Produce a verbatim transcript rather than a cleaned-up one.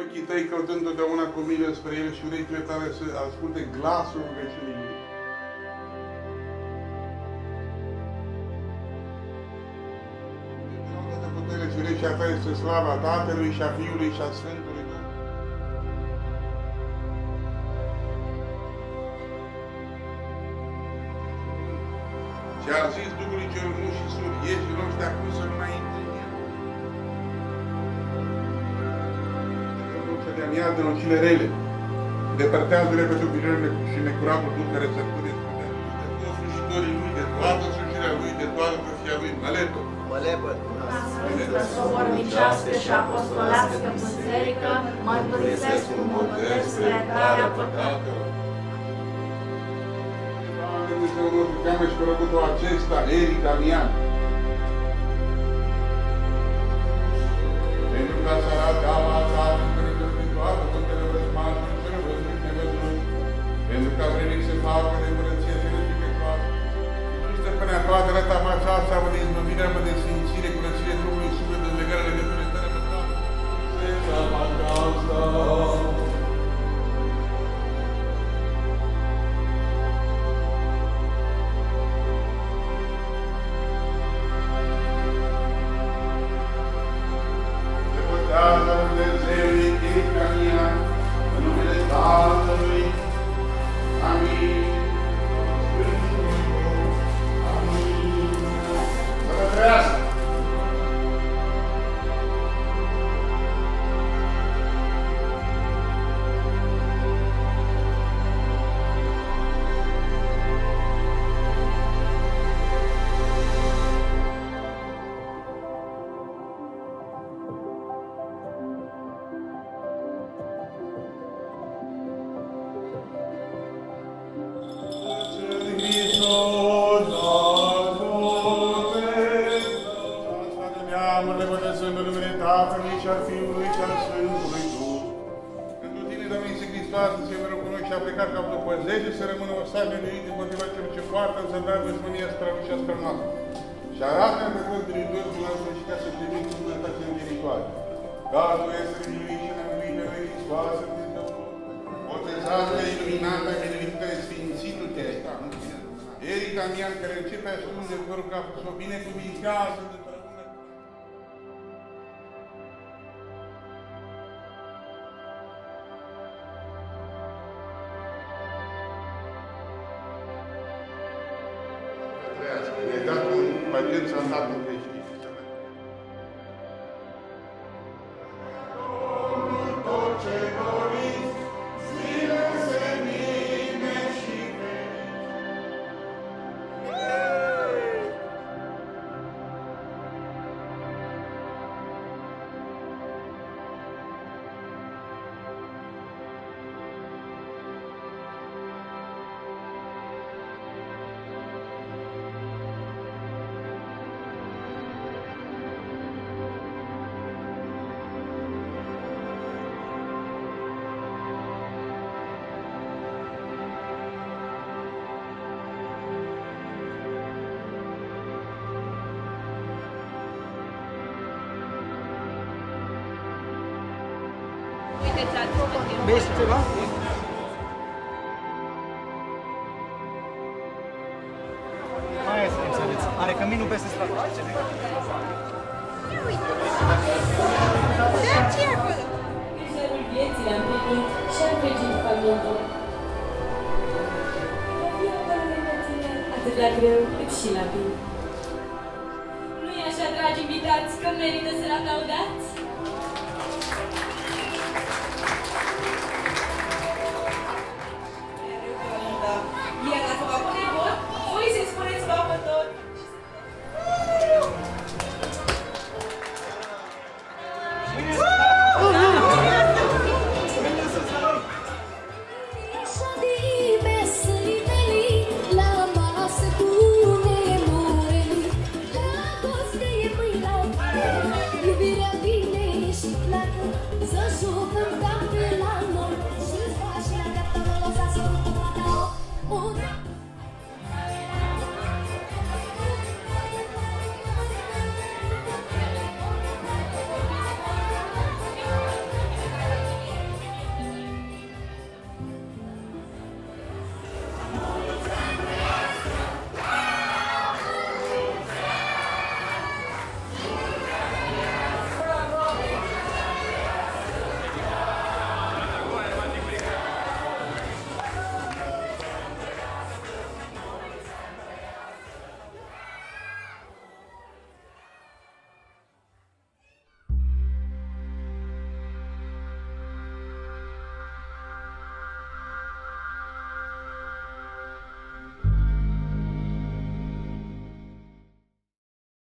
ochii tăi căutând totdeauna cu milă spre El și urechile tale să asculte glasul rugăciunii Lui. De toate puterile și urechea ta este slava Tatălui și a Fiului și a Sfântului Duh. Și a zis Duhului cel mult și sur, ieși în loc de acum să nu mai intri în el. Să ne amiază în cele rele. Depărtează-le pe dubirile și necuratul Duh care se pune de toți slujitorii Lui, de toată slujirea Lui, de toată tăfia Lui. Mă lepă! Mă lepă! Sfântă sobornicească și apostolească biserică, mărturisesc cu mult spre iertarea păcatelor. Dumnezeu nostru, cheamă și pe răgutul acesta, Eric Damian. Pentru ca să arate ala ta, Dumnezeu prin toată putere răzmașă și cele văzut nevăzut, pentru ca vrenic să facă de împărăție și răzike toate. Tu, stăpânea toată, rătama aceasta, mă de izbăvirea, mă de sfințire, curățire trupului, suflet, dezlegarea legăturii tale păcate. Seama aceasta. Și arată-ne pe toți diritori cu noastră și ca să primim cu bunătate în viitoare. Gazul este miluit și ne-a pe noi Hristoasă, Dumnezeu. Botezată, iluminată, benedictă, sfințitu-te. Eric Damian, care începe a spune de părul capul, să o binecuvintează de tărăbună. Ne-ai dat un pachet santat în creștin. Tot ce doriți, zile senine și Vezi ceva? Mai e să înțeleți. Are căminul peste stradă. Ia uite! Da, ce e acolo? Grijărul vieții le-am primit și am regit familie. La fie acolo lângă tine, atât la greu cât și la bine. Nu-i așa, dragi invitați, că merită să-l aplaudați?